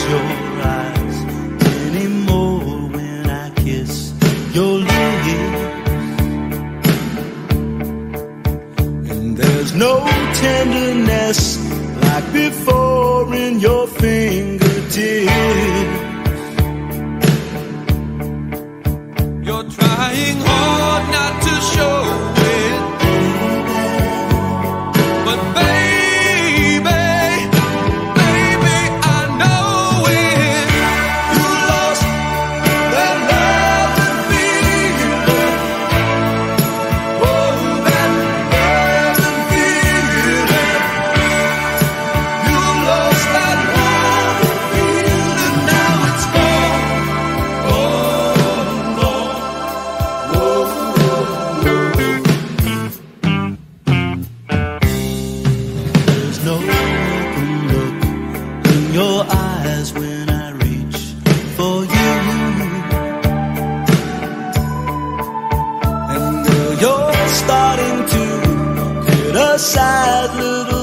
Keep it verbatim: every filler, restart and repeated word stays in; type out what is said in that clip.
your eyes anymore when I kiss your lips. And there's no tenderness like before in your fingertips. You're trying hard not to show it, but baby, baby, I know it. You lost that love and feeling. Oh, that love and feeling. You lost that love and feeling. Now it's gone. Oh, gone. There's no open look in your eyes when I reach for you. And girl, you're starting to get a sad little